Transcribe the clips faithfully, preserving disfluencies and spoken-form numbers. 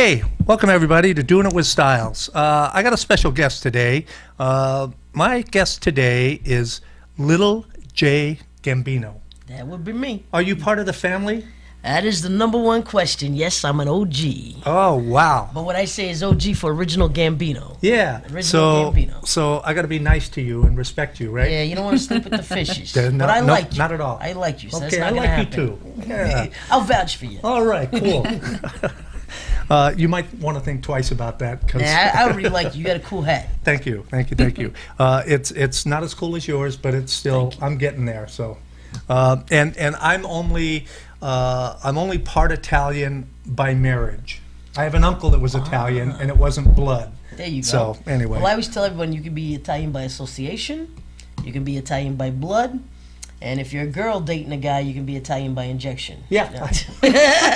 Hey, welcome everybody to Doing It with Styles. Uh, I got a special guest today. Uh, my guest today is Little J Gambino. That would be me. Are you part of the family? That is the number one question. Yes, I'm an O G. Oh, wow. But what I say is O G for Original Gambino. Yeah. Original so, Gambino. So I got to be nice to you and respect you, right? Yeah, you don't want to sleep with the fishes. no, but I no, like you. Not at all. I like you. So okay, that's not I like gonna you happen. too. Yeah. I'll vouch for you. All right, cool. uh, you might want to think twice about that. Cause Nah, I, I already like you. You got a cool hat. Thank you, thank you, thank you. Uh, it's it's not as cool as yours, but it's still I'm getting there. So, uh, and and I'm only uh, I'm only part Italian by marriage. I have an uncle that was Italian, and it wasn't blood. There you go. So anyway, Well, I always tell everyone you can be Italian by association, you can be Italian by blood, and if you're a girl dating a guy, you can be Italian by injection. yeah. You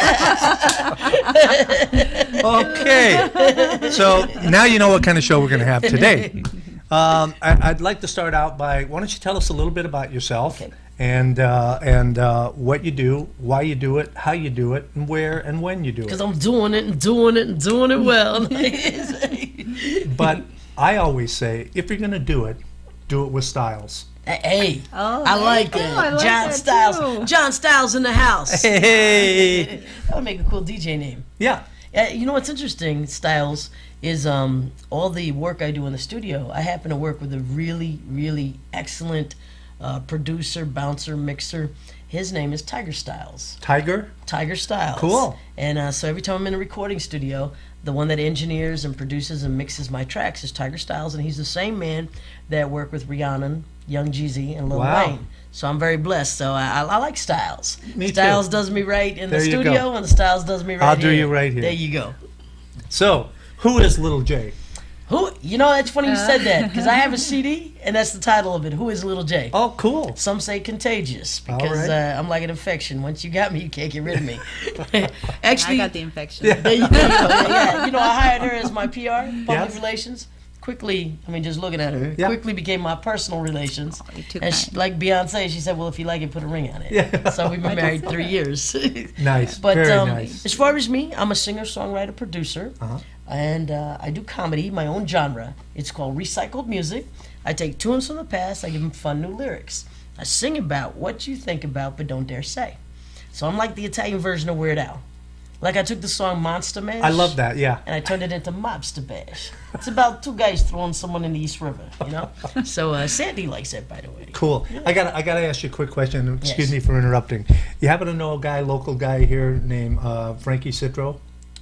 know? Okay. So now you know what kind of show we're going to have today. Um, I, I'd like to start out by why don't you tell us a little bit about yourself Okay. and uh, and uh, what you do, why you do it, how you do it, and where and when you do it. Because I'm doing it and doing it and doing it well. But I always say, if you're going to do it, do it with Styles. Hey, Oh, I like there it. you go. I like John that Styles. too. John Styles in the house. Hey. That would make a cool D J name. Yeah. Uh, you know what's interesting, Styles, is um, all the work I do in the studio. I happen to work with a really, really excellent uh, producer, bouncer, mixer. His name is Tiger Styles. Tiger? Tiger Styles. Cool. And uh, so every time I'm in a recording studio, the one that engineers and produces and mixes my tracks is Tiger Styles, and he's the same man that worked with Rihanna, Young Jeezy, and Lil Wow. Wayne. So I'm very blessed. So I, I, I like Styles. Me too. Styles does me right in There the you go. studio, and the Styles does me right I'll here. do you right here. There you go. So, who is Little J? Who? You know, it's funny you Uh. said that because I have a C D, and that's the title of it. Who is Little J? Oh, cool. Some say contagious All because right. uh, I'm like an infection. Once you got me, you can't get rid of me. I Actually, got the infection. there you go. Yeah, yeah. You know, I hired her as my P R, public Yes. relations. Quickly, I mean, just looking at her, Yeah. quickly became my personal relations. Oh, you took And my- she, like Beyonce, she said, "Well, if you like it, put a ring on it." Yeah. So we've been married three years. Nice. But Very um, nice. as far as me, I'm a singer, songwriter, producer, Uh-huh. and uh, I do comedy, my own genre. It's called recycled music. I take tunes from the past, I give them fun new lyrics. I sing about what you think about but don't dare say. So I'm like the Italian version of Weird Al. Like I took the song Monster Mash. I love that, yeah. And I turned it into Mobster Bash. It's about two guys throwing someone in the East River, you know? So uh, Sandy likes that, by the way. Cool. I got I got to ask you a quick question. Excuse Yes. me for interrupting. You happen to know a guy, local guy here named uh, Frankie Citro?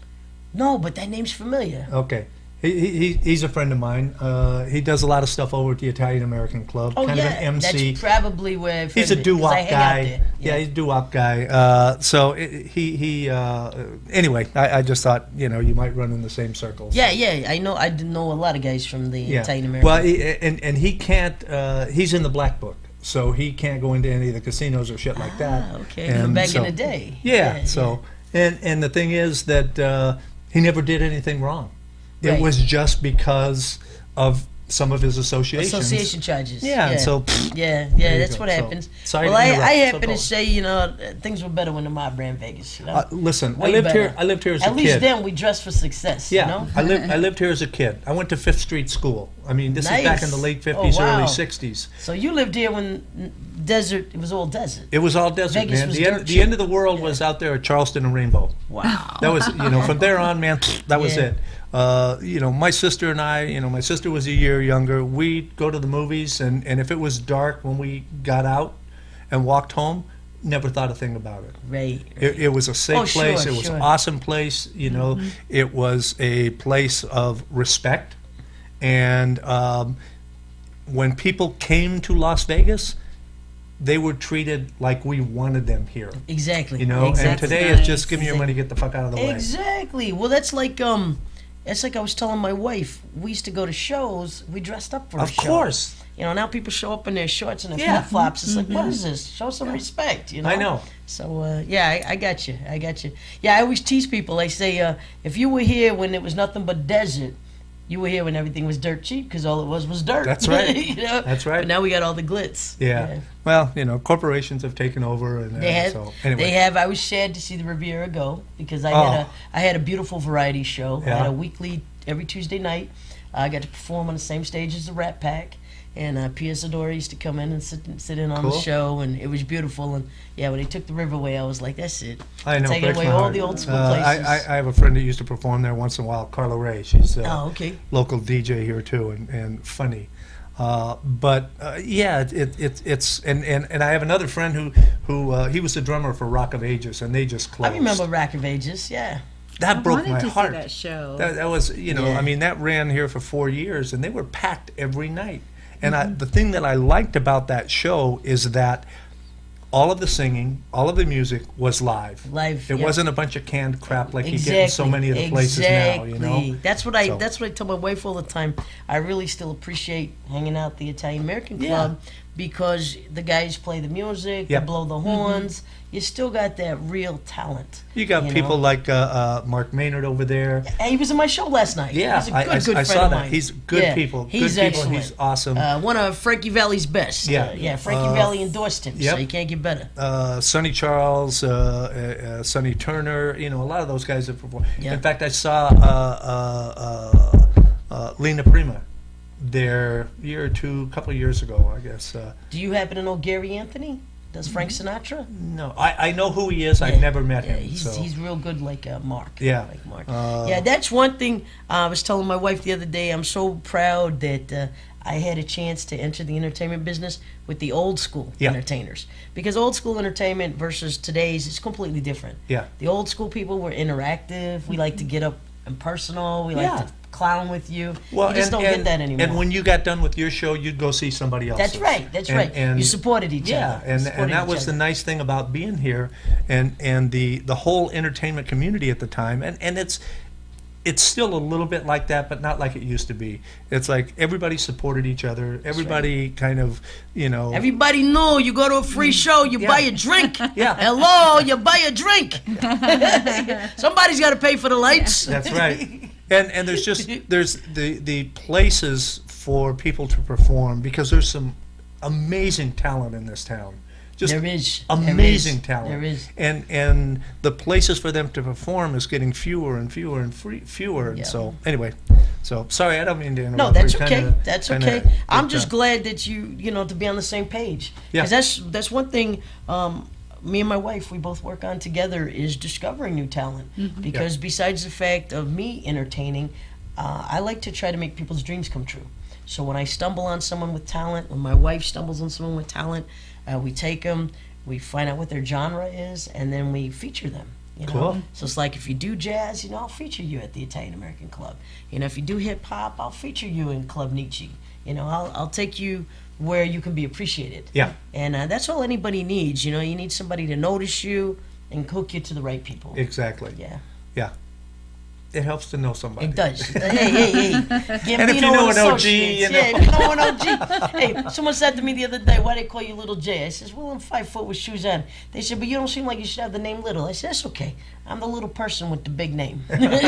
No, but that name's familiar. Okay. He, he, he's a friend of mine. Uh, he does a lot of stuff over at the Italian American Club. Oh, kind yeah. of an M C. That's probably where I've He's a heard of it, 'cause I doo-wop hang out guy. there. Yeah. he's a doo-wop guy. Uh, so it, he he. Uh, anyway, I, I just thought you know you might run in the same circles. Yeah, yeah, I know. I do know a lot of guys from the Yeah. Italian American. Well, he, and and he can't. Uh, he's in the black book, so he can't go into any of the casinos or shit like that. Ah, okay, And from back so- in the day. Yeah. so and and the thing is that uh, he never did anything wrong. It Right. was just because of some of his associations. association charges. Yeah, and so, pfft, yeah, there yeah, you that's go. what So, happens. sorry well, to I, interrupt. I So happen go to on. say, you know, uh, things were better when the mob ran Vegas. You know, Uh, listen, I Way lived better. here. I lived here as At a least kid. then we dressed for success. Yeah, you know? I lived. I lived here as a kid. I went to Fifth Street School. I mean, this is back Nice. in the late Oh, fifties, wow. early sixties. So you lived here when n- desert. It was all desert. It was all desert, Vegas man. was The dirt end, the cheap. end of the world was out there at Charleston and Rainbow. Wow. That was, you know, from there on, man. That was Yeah. it. Uh, you know, my sister and I. You know, my sister was a year younger. We'd go to the movies, and and if it was dark when we got out and walked home, never thought a thing about it. Right. It, it was a safe Oh, sure, place. It was sure. an awesome place. You know, Mm-hmm. it was a place of respect. And um, when people came to Las Vegas, they were treated like we wanted them here. Exactly. You know, exactly. and today nice. it's just give me your money, get the fuck out of the way. Exactly. Well, that's like um, it's like I was telling my wife. We used to go to shows. We dressed up for a Of show. course. You know, now people show up in their shorts and their Yeah. flip flops. It's like, what is this? Show some respect. You know. I know. So uh, yeah, I, I got you. I got you. Yeah, I always tease people. I say, uh, if you were here when it was nothing but desert, You were here when everything was dirt cheap because all it was was dirt. That's right. you know? That's right. But now we got all the glitz. Yeah. Well, you know, corporations have taken over, and uh, They have. so anyway. They have. I was sad to see the Riviera go because I Oh. had a I had a beautiful variety show. I Yeah. had a weekly every Tuesday night. I got to perform on the same stage as the Rat Pack, and uh, Pia Zadora used to come in and sit sit in on the Cool. show, and it was beautiful. And yeah, when they took the river away, I was like, that's it. I know, Taking breaks away my all heart. the old school Uh, I, places. I, I have a friend that used to perform there once in a while, Carla Ray. She's a Oh, okay. local D J here too, and, and funny. Uh, but uh, yeah, it, it, it, it's and, and, and I have another friend who who uh, he was the drummer for Rock of Ages, and they just closed. I remember Rack of Ages. Yeah. that I broke wanted my to heart. see that show. That, that was, you know, Yeah. I mean, that ran here for four years, and they were packed every night. And Mm-hmm. I, the thing that I liked about that show is that all of the singing, all of the music was live. Live, It yep. wasn't a bunch of canned crap like you get in so many of the places exactly. now. You know, That's what I. So- That's what I tell my wife all the time. I really still appreciate hanging out at the Italian American Yeah. Club because the guys play the music, Yep. they blow the horns. You still got that real talent. you got you people know? like uh, uh, Mark Maynard over there. Hey, he was in my show last night. Yeah, he's a I- good, I- good I friend saw of that. mine. He's good Yeah, people. Good He's people. excellent. He's awesome. Uh, one of Frankie Valley's best. Yeah. Uh, yeah. Frankie Uh, Valley endorsed him, yep. so you can't get better. uh, Sonny Charles, uh, uh, uh, Sonny Turner, you know, a lot of those guys have performed. Yeah. In fact, I saw uh, uh, uh, uh, Lena Prima there a year or two, a couple of years ago, I guess. Uh, Do you happen to know Gary Anthony? Does Frank Sinatra? no, I, I know who he is. I've Yeah, never met yeah, him. He's, so. he's real good, like uh, Mark. Yeah. like Mark. Uh, yeah, that's one thing uh, I was telling my wife the other day. I'm so proud that uh, I had a chance to enter the entertainment business with the old school Yeah. entertainers, because old school entertainment versus today's is completely different. Yeah. The old school people were interactive. We like to get up and personal. We Yeah. like to clown with you. Well, you just and, don't and, get that anymore. And when you got done with your show, you'd go see somebody else. that's right. That's And- right. and- you supported each Yeah, other. and, Supported and that each was the other. nice thing about being here, and and the the whole entertainment community at the time, and and it's it's still a little bit like that, but not like it used to be. It's like everybody supported each other. Everybody kind of, you know. Everybody know you go to a free show, you Yeah. buy a drink. Yeah. Hello, you buy a drink. Somebody's got to pay for the lights. That's right. And and there's just there's the the places for people to perform, because there's some amazing talent in this town. Just There is. amazing There is. talent. There is. And and the places for them to perform is getting fewer and fewer and free, fewer. And Yeah. so anyway, so sorry, I don't mean to interrupt. No, that's We're okay. kinda- That's kinda- okay. I'm but, just uh, glad that you, you know, to be on the same page. Yeah. Because that's that's one thing. Um, me and my wife, we both work on together, is discovering new talent. Because besides the fact of me entertaining, uh, I like to try to make people's dreams come true. So when I stumble on someone with talent, when my wife stumbles on someone with talent, uh, we take them, we find out what their genre is, and then we feature them. You know? Cool. So it's like, if you do jazz, you know, I'll feature you at the Italian American Club. You know, if you do hip hop, I'll feature you in Club Nietzsche. You know, I'll I'll take you where you can be appreciated. Yeah. And uh, that's all anybody needs. You know, you need somebody to notice you and hook you to the right people. Exactly. Yeah. Yeah. It helps to know somebody. It does. Hey, hey, hey. And if you know an O G, you know. Yeah, if you know an O G. Hey, someone said to me the other day, why they call you Little J? I says, well, I'm five foot with shoes on. They said, but you don't seem like you should have the name Little. I said, that's okay. I'm the little person with the big name.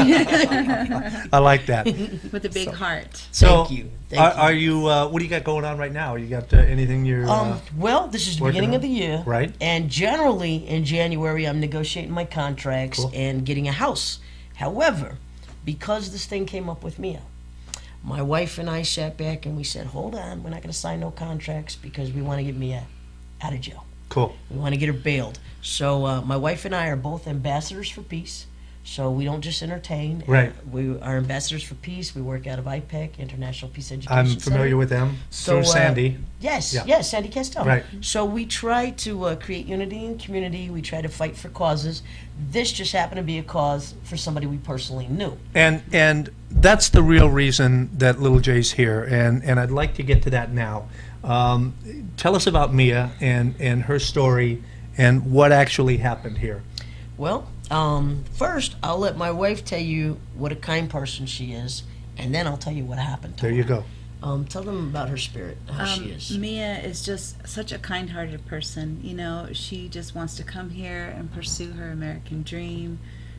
I like that. With a big heart. So, Thank you. Thank are, you. are you? Uh, what do you got going on right now? You got uh, anything you're? Um, uh, well, this is the working beginning on? of the year. Right. And generally in January, I'm negotiating my contracts Cool. and getting a house. However, because this thing came up with Mia, my wife and I sat back and we said, hold on, we're not going to sign no contracts because we want to get Mia out of jail. cool. We want to get her bailed. So uh, my wife and I are both ambassadors for peace. So we don't just entertain. Right. We are ambassadors for peace. We work out of I PEC, International Peace Education I'm Center. familiar with them So, through uh, Sandy. Yes, Yeah. yes, Sandy Castell. Right. So we try to uh, create unity in community. We try to fight for causes. This just happened to be a cause for somebody we personally knew. And and that's the real reason that Little J's here, and and I'd like to get to that now. Um, tell us about Mia and and her story and what actually happened here. Well, um, first, I'll let my wife tell you what a kind person she is, and then I'll tell you what happened to There her. you go. Um, tell them about her spirit, how she Um, is. Mia is just such a kind-hearted person. You know, she just wants to come here and pursue her American dream.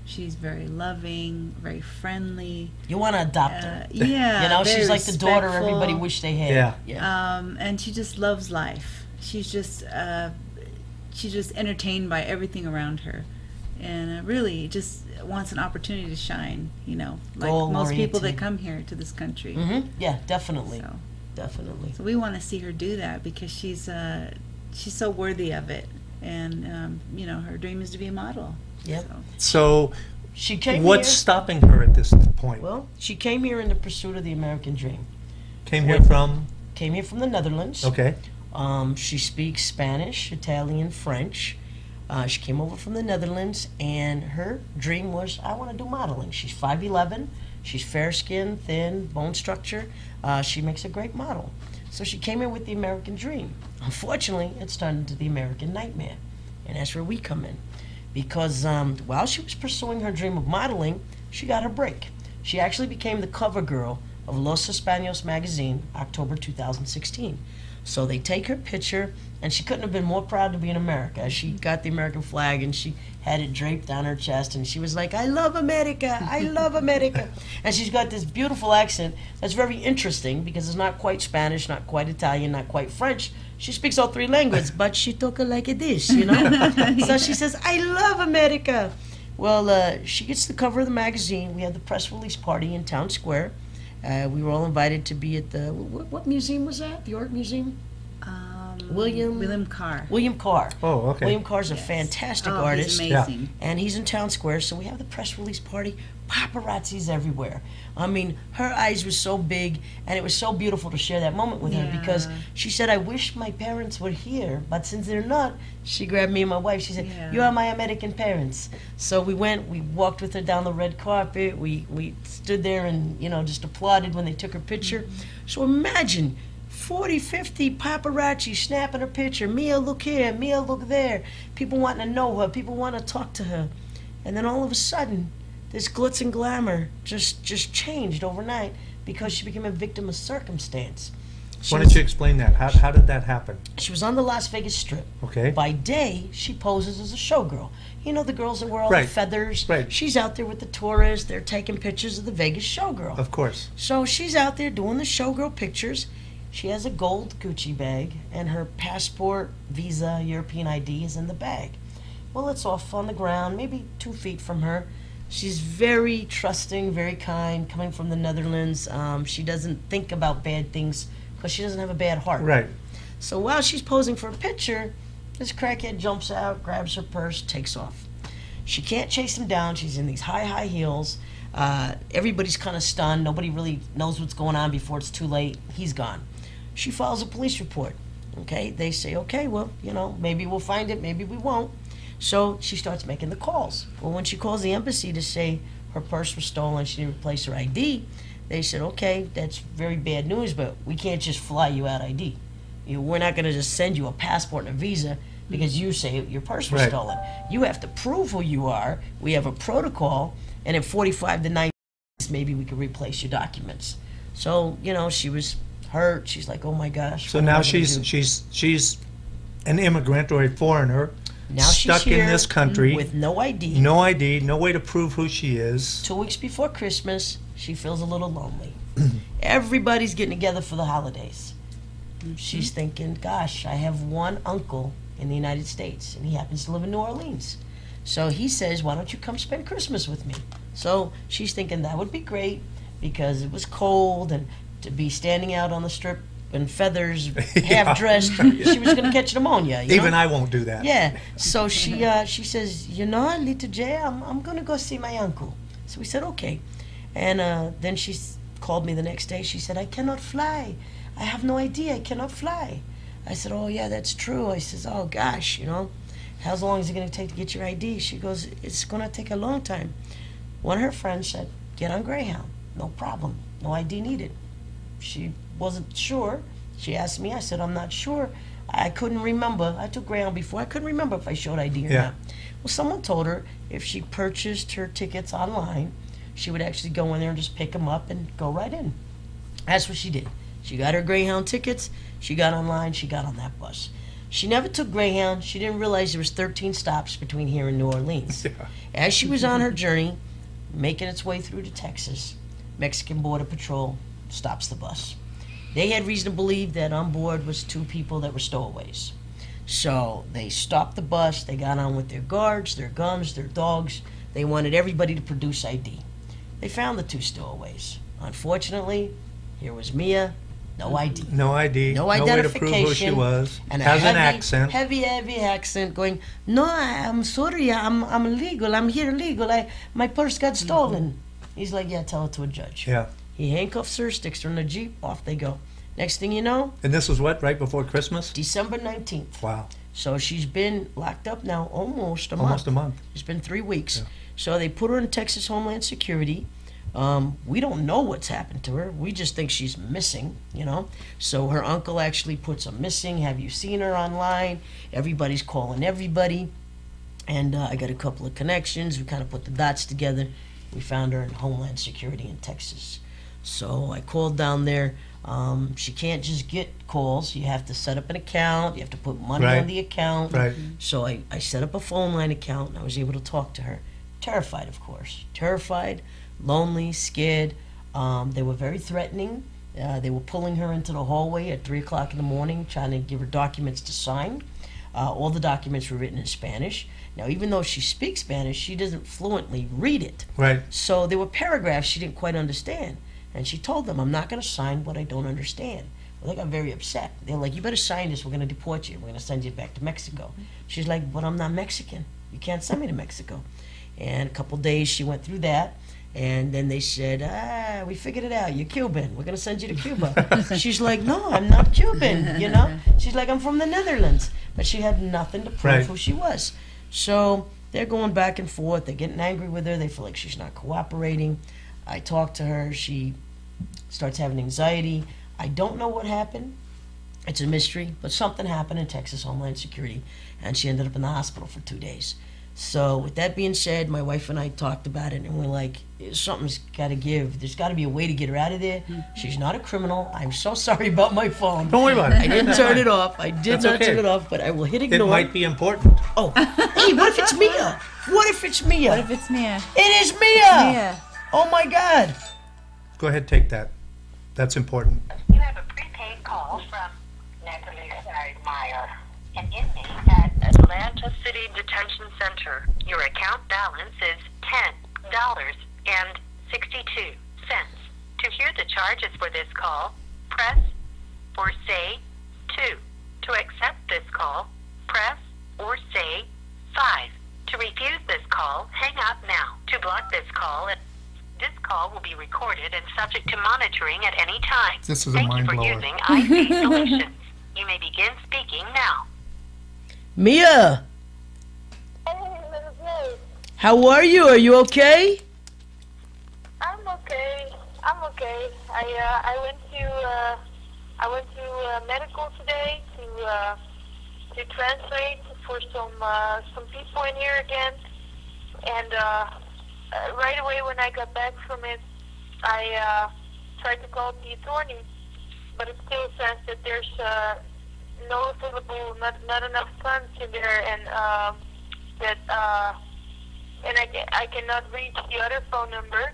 She's very loving, very friendly. You want to adopt Uh, her. yeah, You know, very she's like the daughter everybody respectful. wished they had. Yeah. Yeah. Um, and she just loves life. She's just uh, she's just entertained by everything around her, and uh, really just wants an opportunity to shine. You know, like most people that Goal-oriented. come here to this country. hmm Yeah, definitely. So, Definitely. so we want to see her do that because she's uh, she's so worthy of it, and um, you know, her dream is to be a model. Yep. So. So, She came what's here. stopping her at this point? Well, she came here in the pursuit of the American dream. Came here from, Came here from the Netherlands. okay, Um, she speaks Spanish, Italian, French. Uh, she came over from the Netherlands, and her dream was, I want to do modeling. She's five eleven. She's fair-skinned, thin, bone structure. Uh, she makes a great model. So she came in with the American dream. Unfortunately, it's turned into the American nightmare, and that's where we come in. Because um, while she was pursuing her dream of modeling, she got her break. She actually became the cover girl of Los Españoles magazine, October two thousand sixteen. So they take her picture, and she couldn't have been more proud to be in America. She got the American flag, and she had it draped down her chest, and she was like, I love America, I love America. And she's got this beautiful accent that's very interesting because it's not quite Spanish, not quite Italian, not quite French. She speaks all three languages, but she talk like this, you know? So she says, I love America. Well, uh, she gets the cover of the magazine. We had the press release party in Town Square. Uh, we were all invited to be at the, what, what museum was that? The Art Museum? Um, William- William Carr. William Carr. oh, okay. William Carr's a Yes. fantastic oh, artist. He's amazing. And he's in Town Square, so we have the press release party. Paparazzi's everywhere. I mean, her eyes were so big, and it was so beautiful to share that moment with her because Yeah. she said, I wish my parents were here, but since they're not, she grabbed me and my wife. She said, Yeah. you are my American parents. So we went, we walked with her down the red carpet. We, we stood there and, you know, just applauded when they took her picture. So imagine forty, fifty paparazzi snapping her picture. Mia, look here. Mia, look there. People wanting to know her. People want to talk to her. And then all of a sudden, this glitz and glamour just just changed overnight because she became a victim of circumstance. She Why was, don't you explain that? How, how did that happen? she was on the Las Vegas Strip. Okay. By day, she poses as a showgirl. You know the girls that wear all Right. the feathers? Right. She's out there with the tourists. They're taking pictures of the Vegas showgirl. Of course. So she's out there doing the showgirl pictures. She has a gold Gucci bag, and her passport, visa, European I D is in the bag. Well, it's off on the ground, maybe two feet from her. She's very trusting, very kind, coming from the Netherlands. Um, she doesn't think about bad things because she doesn't have a bad heart. Right. So while she's posing for a picture, this crackhead jumps out, grabs her purse, takes off. She can't chase him down. She's in these high, high heels. Uh, everybody's kind of stunned. Nobody really knows what's going on before it's too late. He's gone. She files a police report. Okay, they say, okay, well, you know, maybe we'll find it, maybe we won't. So she starts making the calls. Well, when she calls the embassy to say her purse was stolen, she didn't replace her I D, they said, okay, that's very bad news, but we can't just fly you out I D. You know, we're not going to just send you a passport and a visa because you say your purse was Right. stolen. You have to prove who you are. We have a protocol, and in forty-five to ninety days, maybe we can replace your documents. So, you know, she was hurt. She's like, oh my gosh. So what am I now gonna she's do? she's she's an immigrant or a foreigner Now she's stuck in here this country, with no I D. no I D, no way to prove who she is. Two weeks before Christmas, she feels a little lonely. Everybody's getting together for the holidays. She's thinking, gosh, I have one uncle in the United States, and he happens to live in New Orleans. So he says, why don't you come spend Christmas with me? So she's thinking that would be great because it was cold, and to be standing out on the strip in feathers, half dressed, she was going to catch pneumonia. You Even know? I won't do that. Yeah. So she uh, she says, you know, little Jay, I'm, I'm going to go see my uncle. So we said, okay. And uh, then she s- called me the next day. She said, I cannot fly. I have no idea. I cannot fly. I said, oh, yeah, that's true. I says, oh, gosh, you know, how long is it going to take to get your I D? She goes, it's going to take a long time. One of her friends said, get on Greyhound. No problem. No I D needed. She wasn't sure. She asked me. I said, I'm not sure. I couldn't remember. I took Greyhound before. I couldn't remember if I showed I D or Yeah. not. Well, someone told her if she purchased her tickets online, she would actually go in there and just pick them up and go right in. That's what she did. She got her Greyhound tickets. She got online. She got on that bus. She never took Greyhound. She didn't realize there was thirteen stops between here and New Orleans. Yeah. As she was on her journey, making its way through to Texas, Mexican Border Patrol stops the bus. They had reason to believe that on board was two people that were stowaways. So they stopped the bus. They got on with their guards, their guns, their dogs. They wanted everybody to produce I D. They found the two stowaways. Unfortunately, here was Mia, no I D. No I D. No way to prove who she identification, was. And a Has heavy, an accent. heavy, heavy accent going, no, I, I'm sorry, I'm I'm illegal, I'm here illegal, I, my purse got stolen. He's like, yeah, tell it to a judge. Yeah. He handcuffs her, sticks her in a Jeep, off they go. Next thing you know, And this was what, right before Christmas? December nineteenth. Wow. So she's been locked up now almost a month. Almost a month. It's been three weeks. Yeah. So they put her in Texas Homeland Security. Um, we don't know what's happened to her. We just think she's missing, you know. So her uncle actually puts a missing. Have you seen her online? Everybody's calling everybody. And uh, I got a couple of connections. We kind of put the dots together. We found her in Homeland Security in Texas. So I called down there. Um, she can't just get calls. You have to set up an account. You have to put money Right. on the account. Right. So I, I set up a phone line account, and I was able to talk to her. Terrified, of course. Terrified, lonely, scared. Um, they were very threatening. Uh, they were pulling her into the hallway at three o'clock in the morning, trying to give her documents to sign. Uh, all the documents were written in Spanish. Now, even though she speaks Spanish, she doesn't fluently read it. Right. So there were paragraphs she didn't quite understand. And she told them, I'm not going to sign what I don't understand. Well, they got very upset. They're like, you better sign this. We're going to deport you. We're going to send you back to Mexico. She's like, but I'm not Mexican. You can't send me to Mexico. And a couple days she went through that. And then they said, ah, we figured it out. You're Cuban. We're going to send you to Cuba. She's like, no, I'm not Cuban, you know? She's like, I'm from the Netherlands. But she had nothing to prove Right. who she was. So they're going back and forth. They're getting angry with her. They feel like she's not cooperating. I talk to her. She starts having anxiety. I don't know what happened. It's a mystery, but something happened in Texas Homeland Security, and she ended up in the hospital for two days. So with that being said, my wife and I talked about it, and we're like, something's got to give. There's got to be a way to get her out of there. She's not a criminal. I'm so sorry about my phone. Don't worry about it. I didn't turn it off. I did That's not okay. turn it off, but I will hit It ignore. might be important. Oh, hey, what if it's Mia? What if it's Mia? What if it's Mia? It is Mia! Mia. Oh my God! Go ahead, take that. That's important. You have a prepaid call from Natalie Meyer, an inmate at Atlanta City Detention Center. Your account balance is ten dollars and sixty-two cents. To hear the charges for this call, press or say two. To accept this call, press or say five. To refuse this call, hang up now. To block this call, this call will be recorded and subject to monitoring at any time. This is a Thank you mind for blower. using I C Solutions. You may begin speaking now. Mia, Hey, Missus May. how are you? Are you okay? I'm okay. I'm okay. I uh, I went to uh, I went to uh, medical today to uh, to translate for some uh, some people in here again, and uh, uh, right away when I got back from it, I uh, tried to call the attorney, but it still says that there's uh, no available, not not enough funds in there, and um, that uh, and I ca- I cannot reach the other phone number.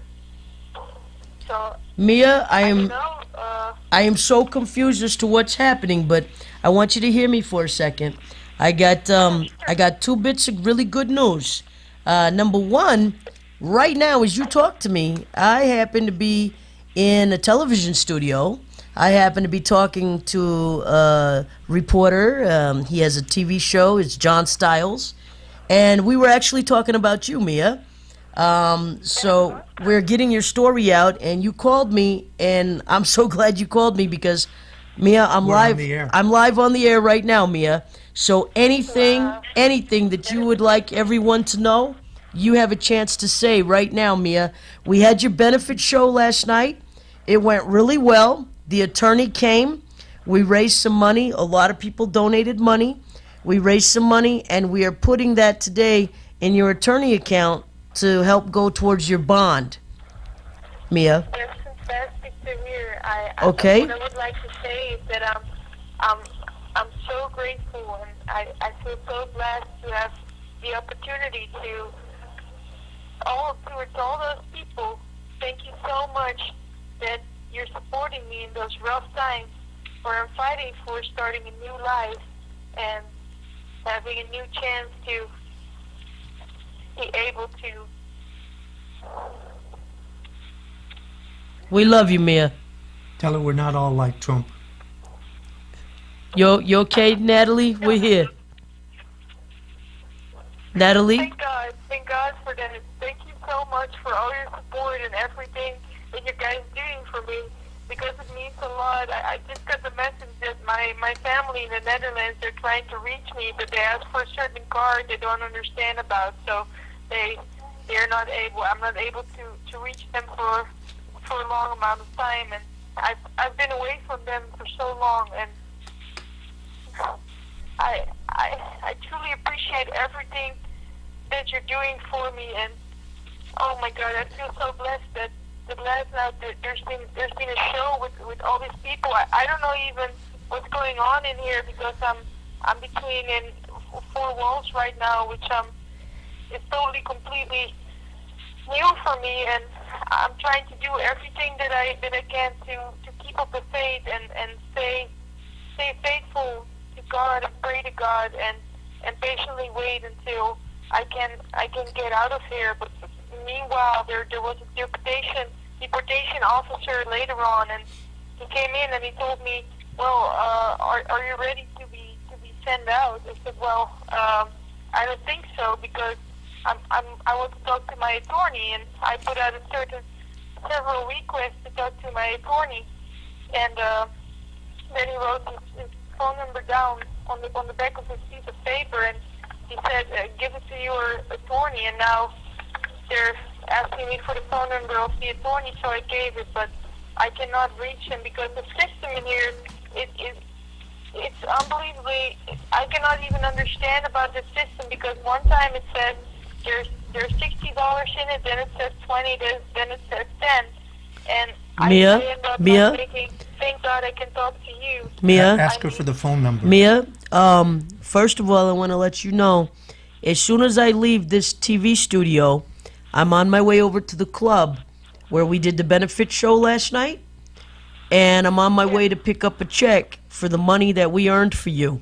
So Mia, I I don't am know. Uh, I am so confused as to what's happening, but I want you to hear me for a second. I got um I got two bits of really good news. Uh, number one, right now as you talk to me, I happen to be in a television studio. I happen to be talking to a reporter. Um, he has a T V show. It's John Stiles, and we were actually talking about you, Mia. Um, so we're getting your story out, and you called me, and I'm so glad you called me because, Mia, I'm We're on live. the air. I'm live on the air right now, Mia. So anything, anything that you would like everyone to know, you have a chance to say right now, Mia. We had your benefit show last night. It went really well. The attorney came. We raised some money. A lot of people donated money. We raised some money, and we are putting that today in your attorney account to help go towards your bond, Mia. That's fantastic to hear. I, Okay. I, what I would like to say is that um, um, I'm so grateful, and I, I feel so blessed to have the opportunity to all towards all those people. Thank you so much that you're supporting me in those rough times where I'm fighting for starting a new life and having a new chance to be able to. We love you, Mia. Tell her we're not all like Trump. You you okay, Natalie? We're here. Natalie? Thank God. Thank God for that. Thank you so much for all your support and everything that you guys doing for me, because it means a lot. I, I just got the message that my, my family in the Netherlands, they're trying to reach me, but they ask for a certain card they don't understand about, so they they're not able. I'm not able to, to reach them for for a long amount of time, and I've I've been away from them for so long, and I I I truly appreciate everything that you're doing for me, and oh my God, I feel so blessed that that last night that there's been there's been a show with with all these people. I, I don't know even what's going on in here because I'm I'm between in four walls right now, which um is totally completely new for me, and I'm trying to do everything that I that I can to to keep up the faith and and stay stay faithful to God and pray to God and and patiently wait until I can I can get out of here. But meanwhile, there there was a deportation deportation officer later on, and he came in and he told me, "Well, uh, are are you ready to be to be sent out?" I said, "Well, um, I don't think so because I'm I'm I want to talk to my attorney," and I put out a certain several requests to talk to my attorney, and uh, then he wrote his, his phone number down on the on the back of his piece of paper, and he said, uh, "Give it to your attorney." And now they're asking me for the phone number of the attorney, so I gave it, but I cannot reach him because the system in here is is it's unbelievably. I cannot even understand about the system because one time it says there's there's sixty dollars in it, then it says twenty, then it says ten, and Mia, I end up Mia, not thinking, thank God I can talk to you. Mia, Ask her for the phone number. Mia. Um, first of all, I want to let you know, as soon as I leave this T V studio, I'm on my way over to the club where we did the benefit show last night, and I'm on my way to pick up a check for the money that we earned for you.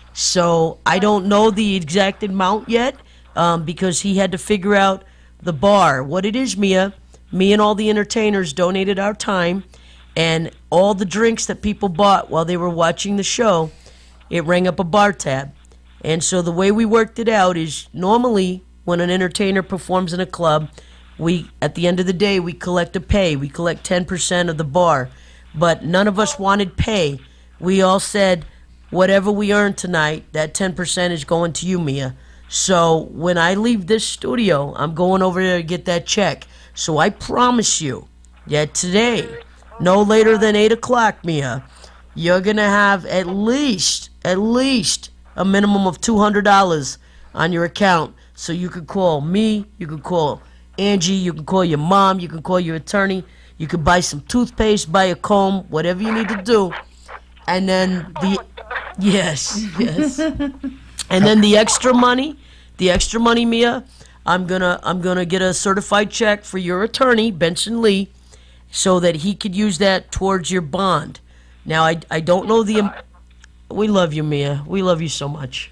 So I don't know the exact amount yet um, because he had to figure out the bar. What it is, Mia, me and all the entertainers donated our time, and all the drinks that people bought while they were watching the show, it rang up a bar tab. And so the way we worked it out is normally when an entertainer performs in a club, we at the end of the day we collect a pay. We collect ten percent of the bar. But none of us wanted pay. We all said whatever we earn tonight, that ten percent is going to you, Mia. So when I leave this studio, I'm going over there to get that check. So I promise you that today, no later than eight o'clock, Mia, you're going to have at least, at least a minimum of two hundred dollars on your account. So you could call me, you could call Angie, you can call your mom, you can call your attorney, you could buy some toothpaste, buy a comb, whatever you need to do. And then the, yes, yes. And then the extra money, the extra money, Mia, I'm gonna, I'm gonna get a certified check for your attorney, Benson Lee, so that he could use that towards your bond. Now, I, I don't know the, we love you, Mia. We love you so much.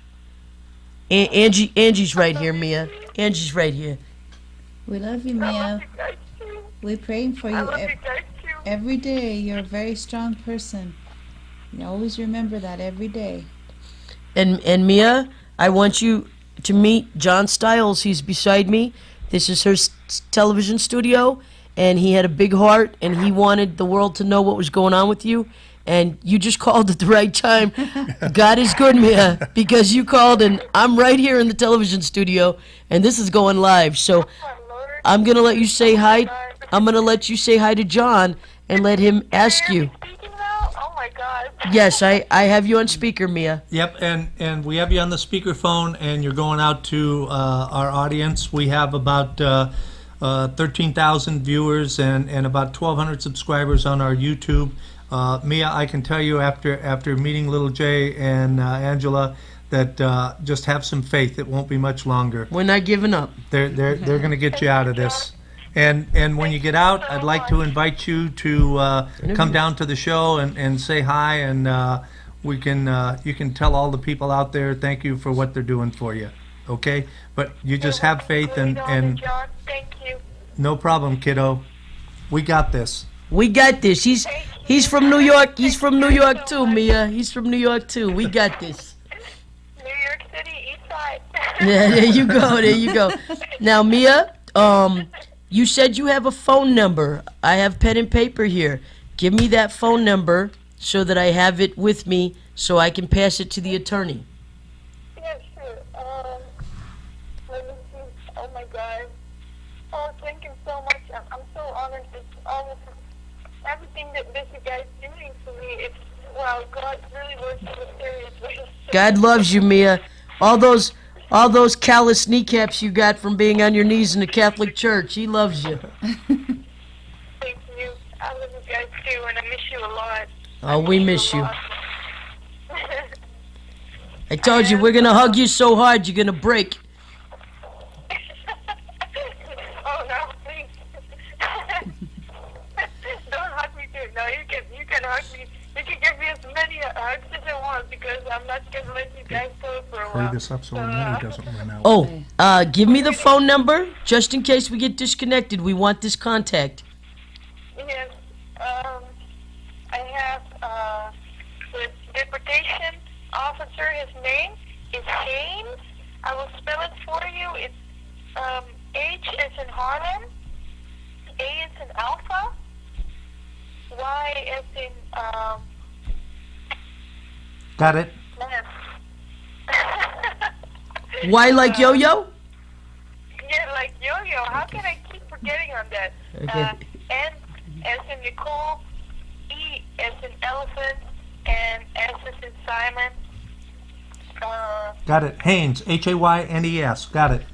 A- Angie, Angie's right here, Mia. Angie's right here. We love you, I love Mia. you guys too. We're praying for I you love you ev- guys too. every day. You're a very strong person. You always remember that every day. And and Mia, I want you to meet John Stiles. He's beside me. This is her s- television studio, and he had a big heart, and he wanted the world to know what was going on with you. And you just called at the right time. God is good, Mia, because you called, and I'm right here in the television studio, and this is going live. So I'm gonna let you say hi. I'm gonna let you say hi to John and let him ask you. Speaking now? Oh my God. Yes, I, I have you on speaker, Mia. Yep, and, and we have you on the speakerphone, and you're going out to uh, our audience. We have about uh, uh, thirteen thousand viewers and, and about twelve hundred subscribers on our YouTube. Uh, Mia, I can tell you after after meeting Little J and uh, Angela that uh, just have some faith. It won't be much longer. We're not giving up. They're they're they're going to get you out of this. And and when you get out, I'd like to invite you to uh, come down to the show and, and say hi, and uh, we can uh, you can tell all the people out there thank you for what they're doing for you. Okay? But you just have faith, and and Thank you. no problem, kiddo. We got this. We got this. He's he's from New York. He's from New York too, Mia. He's from New York too. We got this. New York City, East Side. Yeah, there you go. There you go. Now, Mia, um, you said you have a phone number. I have pen and paper here. Give me that phone number so that I have it with me so I can pass it to the attorney. Yeah, sure. Um, let me see. Oh my God. Oh, thank you so much. I'm, I'm so honored. It's all everything that, that you guys doing for me. It's wow. God really works in mysterious ways. God loves you, Mia. All those all those callous kneecaps you got from being on your knees in the Catholic Church. He loves you. Thank you. I love you guys too, and I miss you a lot. Oh, we miss a you. lot. I told you, we're going to hug you so hard you're going to break. Oh no, please. Don't hug me too. No, you can you can hug me. You can give me as many hugs as you want because I'm not gonna let you guys go for a while. Hurry this up so our money doesn't run out. Oh, uh, give me the phone number just in case we get disconnected. We want this contact. Yes. Um, I have uh, the deportation officer. His name is Haynes. I will spell it for you. It's um, H as in Harlem, A as in Alpha, Y as in um, Got it? man. Why like yo-yo? Yeah, like yo-yo. How can I keep forgetting on that? Okay. Uh, N as in Nicole, E as in elephant, and S as in Simon. Uh, Got it. Haynes, H A Y N E S. Got it.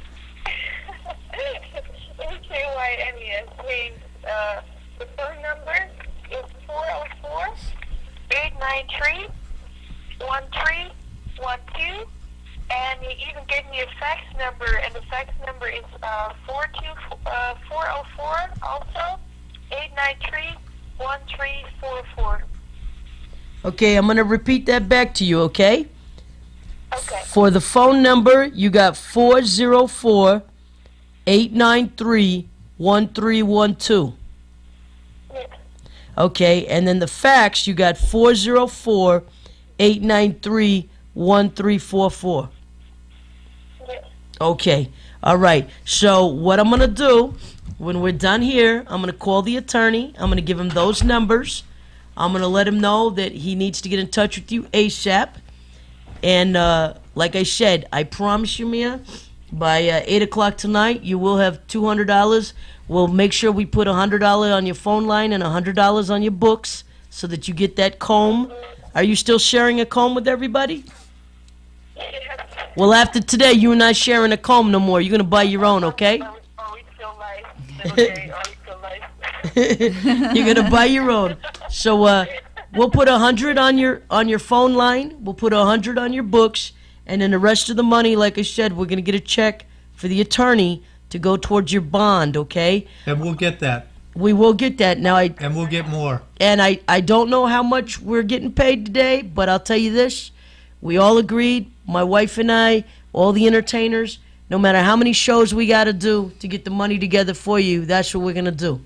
H A Y N E S. Haynes. Uh, the phone number is four oh four, eight nine three, one three one two. And he even gave me a fax number, and the fax number is uh, four oh four, also, eight nine three, one three four four. Okay, I'm going to repeat that back to you, okay? Okay. For the phone number, you got four oh four, eight nine three, one three one two. Yes. Okay, and then the fax, you got four oh four, eight nine three, one three four four. Yes. Okay, all right. So what I'm going to do, when we're done here, I'm going to call the attorney. I'm going to give him those numbers. I'm going to let him know that he needs to get in touch with you ASAP. And uh, like I said, I promise you, Mia, by uh, eight o'clock tonight, you will have two hundred dollars. We'll make sure we put one hundred dollars on your phone line and one hundred dollars on your books so that you get that comb. Are you still sharing a comb with everybody? Yes. Well, after today, you're not sharing a comb no more. You're going to buy your own, okay? Are we, are we still live? Okay, are we still live? You're gonna buy your own. So uh, we'll put a hundred on your on your phone line. We'll put a hundred on your books, and then the rest of the money, like I said, we're gonna get a check for the attorney to go towards your bond. Okay? And we'll get that. We will get that. Now I And we'll get more. and I I don't know how much we're getting paid today, but I'll tell you this: we all agreed, my wife and I, all the entertainers. No matter how many shows we got to do to get the money together for you, that's what we're gonna do.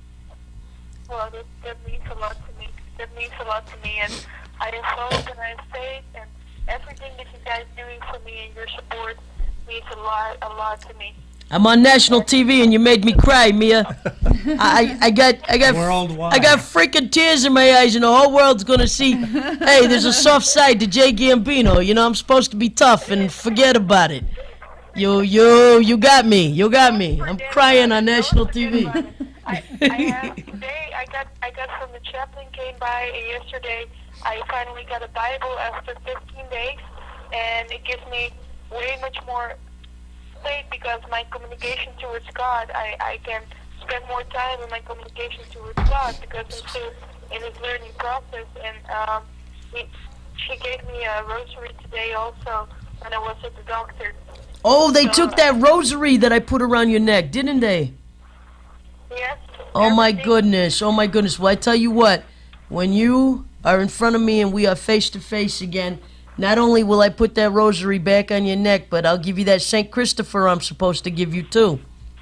Well, that, that means a lot to me. That means a lot to me, and I am hope and I have faith, and everything that you guys doing for me and your support means a lot, a lot to me. I'm on national T V and you made me cry, Mia. I, I got I got Worldwide. I got freaking tears in my eyes and the whole world's gonna see. Hey, there's a soft side to Jay Gambino. You know, I'm supposed to be tough and forget about it. You you you got me. You got me. I'm crying on national T V. I, I have today. I got I got from the chaplain came by yesterday. I finally got a Bible after fifteen days, and it gives me way much more state because my communication towards God, I, I can spend more time in my communication towards God because I'm still in his learning process. And um, he, she gave me a rosary today also when I was at the doctor. Oh, they So, took that rosary that I put around your neck, didn't they? Yes. Oh my everything- goodness, oh my goodness. Well, I tell you what, when you are in front of me and we are face to face again, not only will I put that rosary back on your neck, but I'll give you that Saint Christopher I'm supposed to give you too.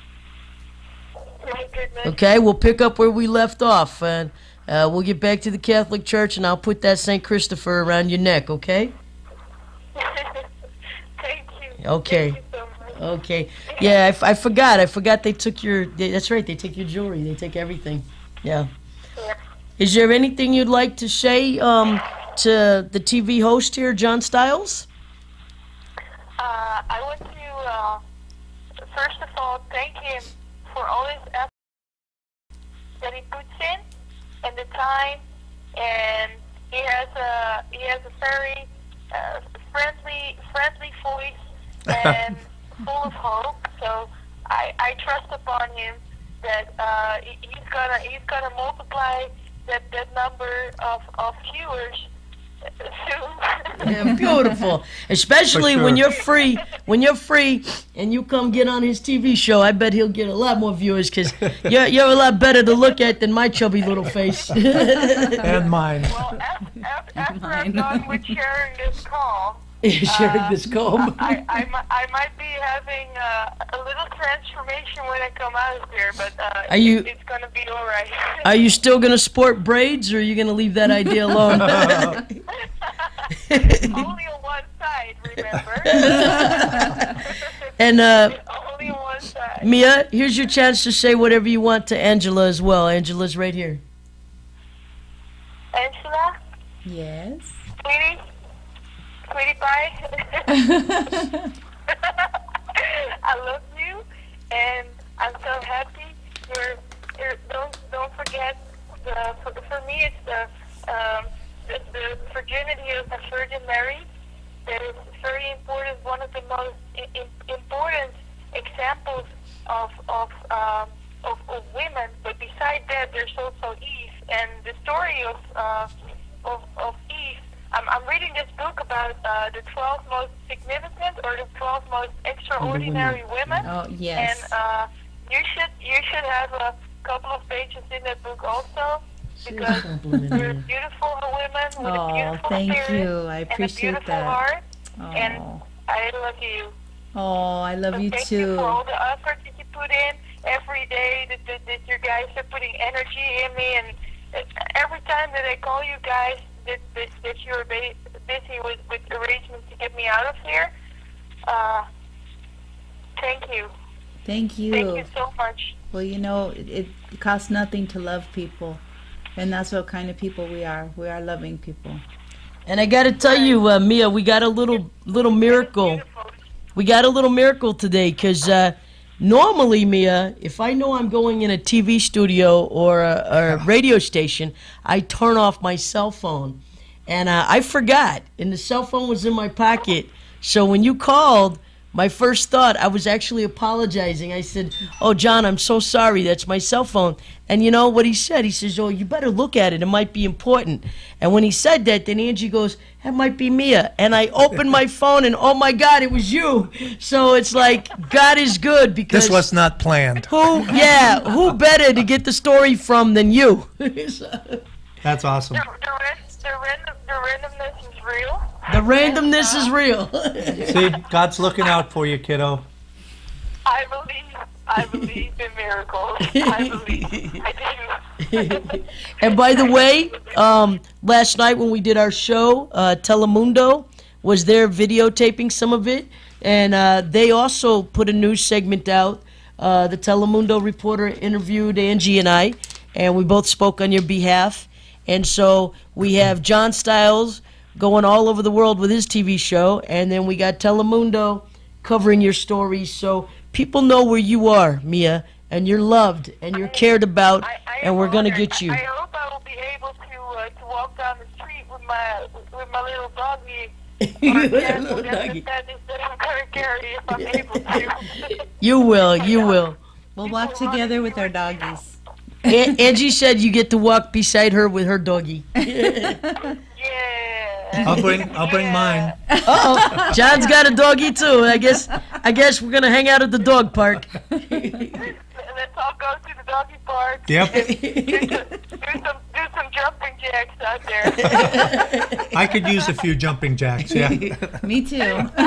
My goodness. Okay, we'll pick up where we left off, and uh, we'll get back to the Catholic Church, and I'll put that Saint Christopher around your neck, okay? Thank you. Okay. Thank you so much. Okay. Yeah, I, f- I forgot. I forgot they took your. They, that's right. They take your jewelry. They take everything. Yeah. Yeah. Is there anything you'd like to say um, to the T V host here, John Styles? Uh, I want to, uh, first of all, thank him for all his effort that he puts in and the time, and he has a he has a very uh, friendly friendly voice and full of hope. So I, I trust upon him that uh, he- he's gonna he's gonna multiply that, that number of, of viewers soon. Yeah, beautiful. Especially For when sure. you're free. When you're free and you come get on his T V show, I bet he'll get a lot more viewers because you're, you're a lot better to look at than my chubby little face. And mine. Well, af- af- after I'm Mine. done with sharing this call, Sharing this comb. I, I, mi- I might be having uh, a little transformation when I come out of here, but uh, Are you- it- it's going to be all right. Are you still going to sport braids or are you going to leave that idea alone? Only on one side, remember? And uh, Only on one side. Mia, here's your chance to say whatever you want to Angela as well. Angela's right here. Angela, Yes. sweetie, sweetie pie, I love you, and I'm so happy. You're, you're don't don't forget the for, for me it's the um, the, the virginity of the Virgin Mary. That is very important. One of the most I- I- important examples of of, um, of of women. But beside that, there's also Eve, and the story of uh, of of Eve. I'm, I'm reading this book about uh, the twelve most significant or the twelve most extraordinary women. Oh, yes. And uh, you should you should have a couple of pages in that book also because they're beautiful women with a Oh, beautiful thank spirit you. I and a appreciate beautiful that. heart. And Oh, I love you. oh, I love So you thank you too. for all the effort that you put in every day. That, that, that you guys are putting energy in me, and uh, every time that I call you guys, that that, that you're ba- busy with with arrangements to get me out of here. Uh, thank you. Thank you. Thank you so much. Well, you know, it, it costs nothing to love people. And that's what kind of people we are. We are loving people. And I got to tell you, uh, Mia, we got a little little miracle. Beautiful. We got a little miracle today because uh, normally, Mia, if I know I'm going in a T V studio or a, or a radio station, I turn off my cell phone. And uh, I forgot, and the cell phone was in my pocket. So when you called, my first thought, I was actually apologizing. I said, "Oh, John, I'm so sorry. That's my cell phone." And you know what he said? He says, "Oh, you better look at it. It might be important." And when he said that, then Angie goes, "That might be Mia." And I opened my phone, and oh my God, it was you. So it's like God is good because This was not planned. who, yeah, who better to get the story from than you? That's awesome. The, the, ran- the, random, the randomness is real. The randomness is real. See, God's looking out for you, kiddo. I believe. I believe in miracles. I believe. I do. And by the way, um, last night when we did our show, uh, Telemundo was there videotaping some of it, and uh, they also put a news segment out. Uh, the Telemundo reporter interviewed Angie and I, and we both spoke on your behalf. And so we have John Styles going all over the world with his T V show, and then we got Telemundo covering your stories. So people know where you are, Mia, and you're loved, and you're cared about, I, I and we're going to honored. get you. I, I hope I will be able to uh, to walk down the street with my with my little doggy You Or yes, little that's doggy. the sadness that I'm gonna carry if I'm able to. You will, you will. We'll walk together with our doggies. A- Angie said you get to walk beside her with her doggy. Yeah. I'll bring I'll bring mine. Uh-oh, John's got a doggy too. I guess I guess we're gonna hang out at the dog park. Let's all go to the doggy park. Yep. Do some, do some, do some jumping jacks out there. I could use a few jumping jacks. Yeah. Me too.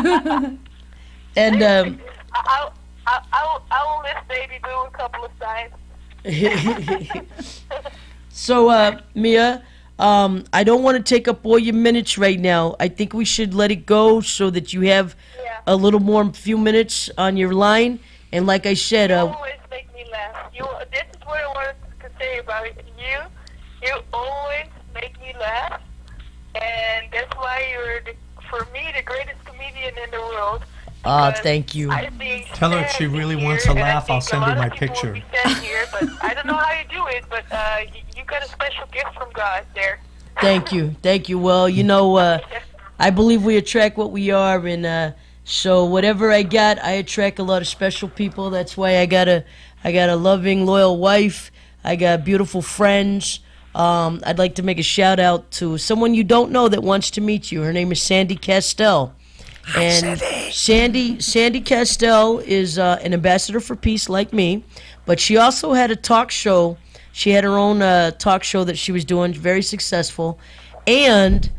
And um, I'll, I'll, I'll, I'll let baby do a couple of times. so uh, Mia, um, I don't want to take up all your minutes right now. I think we should let it go so that you have Yeah. a little more few minutes on your line. And like I said, You uh, always make me laugh. You. This is what I wanted to say about you. You always make me laugh, and that's why you're, the, for me, the greatest comedian in the world. Ah, Because thank you. I think Tell her if she Stan is really here, wants to and I laugh, I'll think a send her lot of my people picture. will be standing here, but I don't know how you do it, but uh, you, you got a special gift from God there. Thank you, thank you. Well, you know, uh, I believe we attract what we are, and uh, so whatever I got, I attract a lot of special people. That's why I got a, I got a loving, loyal wife. I got beautiful friends. Um, I'd like to make a shout out to someone you don't know that wants to meet you. Her name is Sandy Castell. And Sandy Sandy Castell is uh, an ambassador for peace like me, but she also had a talk show. She had her own uh, talk show that she was doing, very successful, and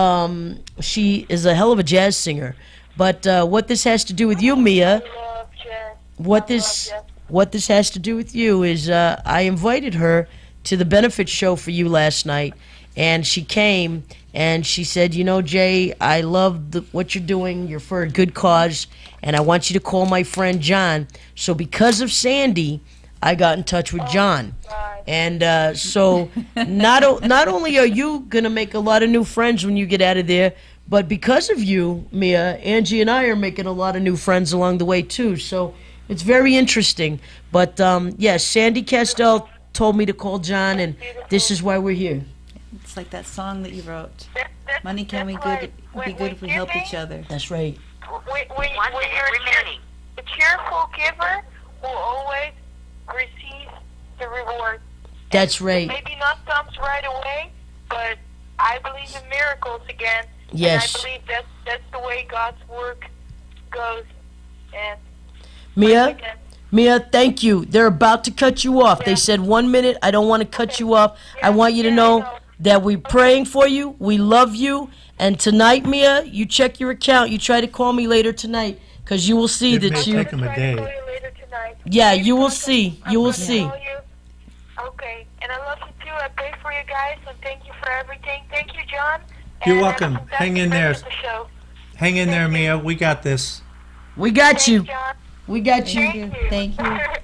um, she is a hell of a jazz singer. But uh, what this has to do with you, Mia, Love, Jen. what I this love Jen. what this has to do with you is uh, I invited her to the benefit show for you last night, and she came and she said, you know, Jay, I love the, what you're doing. You're for a good cause, and I want you to call my friend John. So because of Sandy, I got in touch with John. God. And uh, so not o- not only are you gonna make a lot of new friends when you get out of there, but because of you, Mia, Angie and I are making a lot of new friends along the way too. So it's very interesting. But um, yes, Sandy Castell told me to call John, and this is why we're here. It's like that song that you wrote. That, that, Money can be that's good. why Be when- good if we when help giving, each other. That's right. When, when, when you're a, cheer, a cheerful giver will always receive the reward. That's right. Maybe not comes right away, but I believe in miracles again. Yes. And I believe that's, that's the way God's work goes. And Mia, again, Mia, thank you. They're about to cut you off. They Yeah. said one minute. I don't want to cut you off. I Yeah, want you to yeah, I know know. that we're praying for you. We love you. And tonight, Mia, you check your account. You try to call me later tonight, because you will see It that may you. take 'em a try to day. call you later tonight. Yeah, you will I'm see. gonna- You I'm will gonna see. call you. Okay, and I love you too. I pray for you guys, and thank you for everything. Thank you, John. You're And welcome. have a Hang in there. fantastic rest of the show. Hang in there, Mia. We got this. We got Thanks, you. John. We got you. Thank you. Thank you.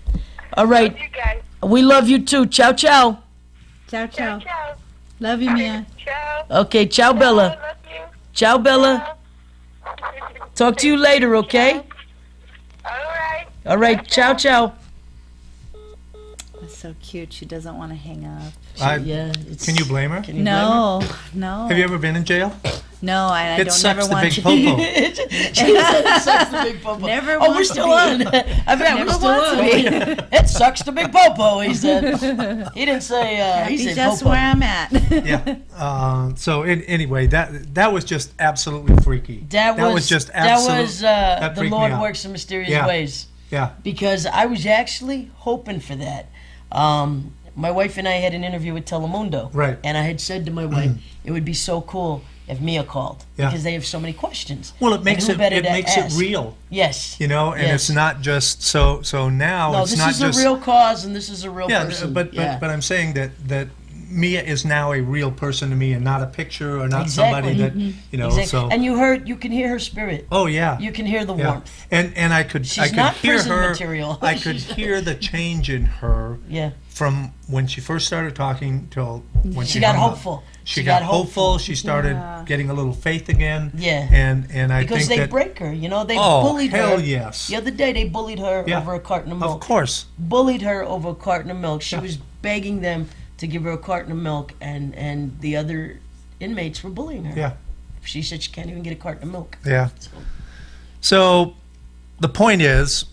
All Love right. you guys. We love you too. Ciao, ciao. Ciao, Ciao, ciao. ciao. Love you, Mia. Ciao. Okay, ciao, Bella. Ciao, love you. Ciao, Bella. Ciao. Talk to you later, okay? All right. All right. Ciao, ciao. That's so cute. She doesn't want to hang up. I, Yeah. It's, Can you blame her? Can you No, no. Have you ever been in jail? No, I, I It don't sucks never the want big to popo. be. She said it sucks the big popo. Never Oh, we're want still to on. be. I forgot we're Never still want on. to be. It sucks the big popo. He said. He didn't say. Uh, he Happy said just popo. where I'm at. Yeah. Uh, so in, anyway, that that was just absolutely freaky. That, was, just that absolute. was uh, that the freaked me Lord out. works in mysterious Yeah. ways. Yeah. Because I was actually hoping for that. Um, my wife and I had an interview with Telemundo. Right. And I had said to my wife, it would be so cool if Mia called. Yeah. Because they have so many questions. Well, it And makes who it better it to makes ask? it real, Yes. you know, and Yes. it's not just so so now. No, it's this not is just a real cause, and this is a real yeah, person. but but yeah. but I'm saying that that Mia is now a real person to me, and not a picture or not Exactly. somebody that you know. Exactly. So And you heard, you can hear her spirit. oh yeah, You can hear the yeah. warmth. And and I could She's I could not hear prison her. material. I could hear the change in her Yeah. from when she first started talking till when she, She got hung up. hopeful. She, got, hopeful. She started Yeah. getting a little faith again. Yeah. And and I Because think they that break her, you know, they oh bullied hell her. yes, The other day they bullied her Yeah. over a carton of of milk. course. Bullied her over a carton of milk. She Yeah. was begging them to give her a carton of milk, and and the other inmates were bullying her. Yeah. She said she can't even get a carton of milk. Yeah. So, So the point is,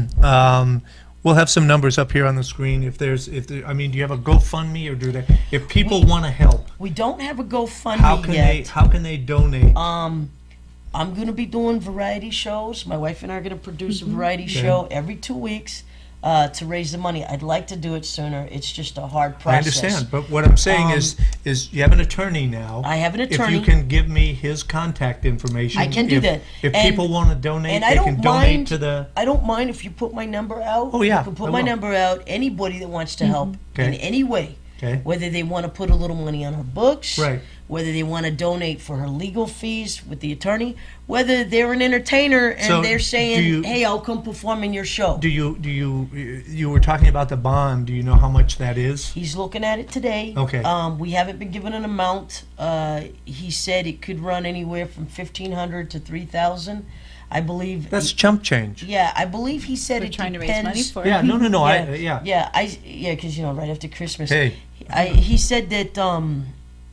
um, we'll have some numbers up here on the screen. If there's, if there, I mean, do you have a GoFundMe or do they? If people want to help, we don't have a GoFundMe how can yet. they? How can they donate? Um, I'm going to be doing variety shows. My wife and I are going to produce a variety Okay. show every two weeks uh, to raise the money. I'd like to do it sooner. It's just a hard I process. understand, but what I'm saying Um, is, is you have an attorney now. I have an If attorney. you can give me his contact information, I can do if, that. If And- people want to donate, and they I can don't donate mind- to the. I don't mind if you put my number out. Oh, yeah, You can put I my will. number out. Anybody that wants to help Okay. in any way, Okay. whether they want to put a little money on her books, Right. whether they want to donate for her legal fees with the attorney, whether they're an entertainer and So, they're do saying, you- "Hey, I'll come perform in your show." Do you do you you were talking about the bond? Do you know how much that is? He's looking at it today. Okay. Um, we haven't been given an amount. Uh, he said it could run anywhere from fifteen hundred to three thousand. I believe. That's chump change. Yeah, I believe he said We're it trying to depends. raise money for Yeah. it. No. No. No. I. Yeah. Yeah. Yeah, I yeah, because you know, right after Christmas. Hey. I, he said that um,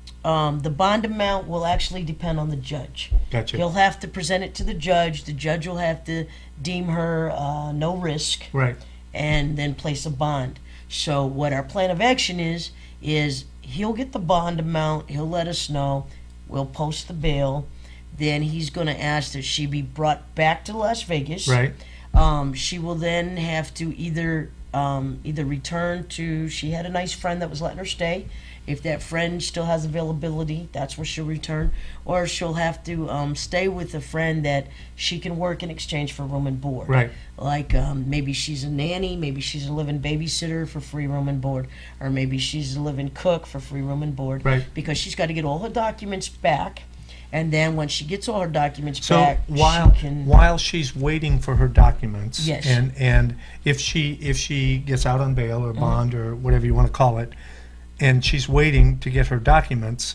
um, the bond amount will actually depend on the judge. Gotcha. He'll have to present it to the judge. The judge will have to deem her uh, no risk Right. and then place a bond. So what our plan of action is is he'll get the bond amount. He'll let us know. We'll post the bail. Then he's going to ask that she be brought back to Las Vegas. Right. Um, she will then have to either um, either return to. She had a nice friend that was letting her stay. If that friend still has availability, that's where she'll return. Or she'll have to um, stay with a friend that she can work in exchange for room and board. Right. Like um, maybe she's a nanny, maybe she's a living babysitter for free room and board, or maybe she's a living cook for free room and board. Right. Because she's got to get all her documents back. And then when she gets all her documents So back, while she can. while she's waiting for her documents, Yes. and and if she if she gets out on bail Uh-huh. or bond or whatever you want to call it, and she's waiting to get her documents,